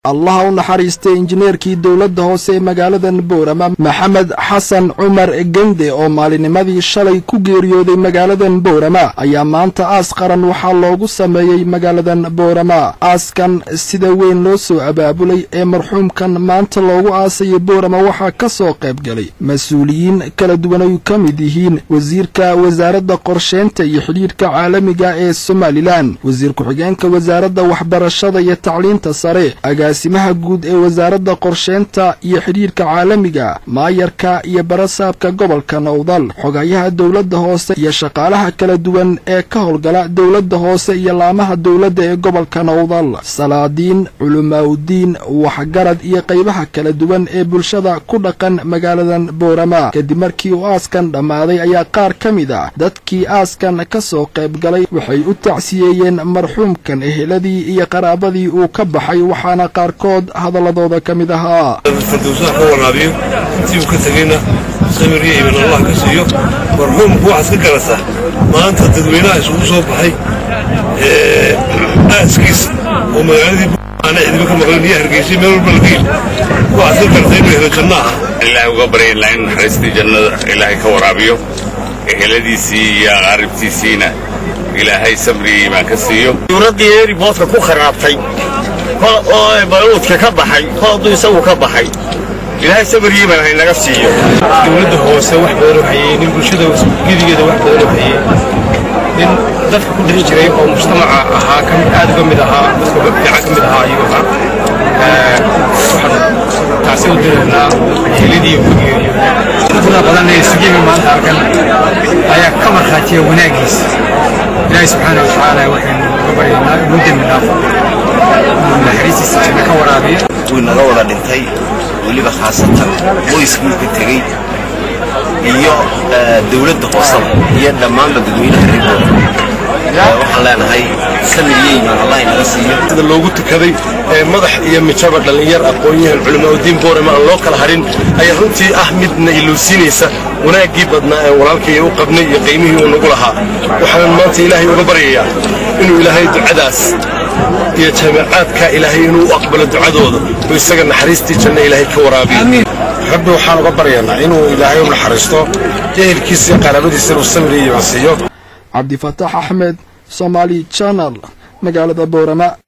الله ونحريستي إنجنيركي دولة هوسي مقالة بورما محمد حسن عمر جندي أو مالينمادي شالي كوغيريودي مقالة بورما أيام مانتا آسقرا وحالوغو سميي مقالة بورما آسكان السيدوين لوسو أبابولي مرحوم كان مانتا لوغو آسي بورما وحا كسو قيبقلي مسؤولين كالدوانو كاميديهين وزيركا وزارة قرشينتا يحليركا عالميقا إيه السوماليلان وزيركو حقانكا وزارة وحبرشادة يتعلين تصاري agaasimaha guud ee wasaaradda qorsheynta iyo xiriirka caalamiga maayarka iyo barasaabka gobolka Nowdal xogayaha dawladda hoose iyo shaqaalaha kala duwan ee ka howlgala dawladda hoose iyo laamaha dawladda ee gobolka Nowdal salaadiin culumaadiin waxgarad iyo qaybaha kala duwan ee bulshada ku dhaqan magaaladan Boorama kadib markii uu aaskan dhamaaday ayaa qaar kamid ah dadkii aaskan ka soo qayb galay waxay u tacsiyeeyeen marxuumkan eheladii iyo qaraabadii uu ka baxay waxaana qaarkood hadaladooda kamid ahaa fardowsaha ka wanaadiyo intii uu ka tagayna samiriye ibn Allah ka siiyo marxuumku waxa iska garasa maanta dadweynaha isugu soo baxay aaskiis oo magaaladii ana idin ka maqlay hargeysa meel walba lageey waxa iska gartay inuu jannaha ilaahay uga baray in xariistii jannada ilaahay ka waraabiyo eheladiisii iyo qaribtiisiina ilaahay samriye ma ka siiyo yuradii riboodka ku kharaabtay baruudka ka baxay qodob isagu ka baxay ilaahay sabriye ma naga siiyo dawladda hoose wax badan waxay in bulshada gidigeeda wax badan waxay in dadka ku dhixi jiray oo mujtamaca ahaa kan aad uga mid ahaa dadka fiican ka mid ahaa iyo waxaan taasi u direynaa xilidii ugu geeriyo dadka badan ee sigiima maanta arkan ayaa ka marxaatiya wanaagiisa ilaahay subxaanahu wa ta'aala waxaan uga baryaynaa muddo midnaa naga wada dhintay waliba khaasatan qoyskii ka tagay iyo dawladda hoose iyo dhammaan dadweynaha reer waxaan leenahay samiriye ma Allah inaga siiyo sida loogu tukaday madax iyo mijaba dhalinyar aqoonyahan culimada Boorama aan loo kala harin ay runtii midna iluusinaysa wanaagii badnaa ee walaalkay uu qabnay iyo qiimihii uu nagu lahaa waxaan maanta ilaahay uga baryayaa inuu ilaahay ducadaas يا جماعتك إلهي إنه أقبل الدعاء ويسجل نحرستي جنة إلهي كورابي حب وحال غبرينا إنه إلهي من حرسته جاهل كيسي قرابتي سير السمري يمسيه عبد الفتاح أحمد صومالي channel مقالة بورما.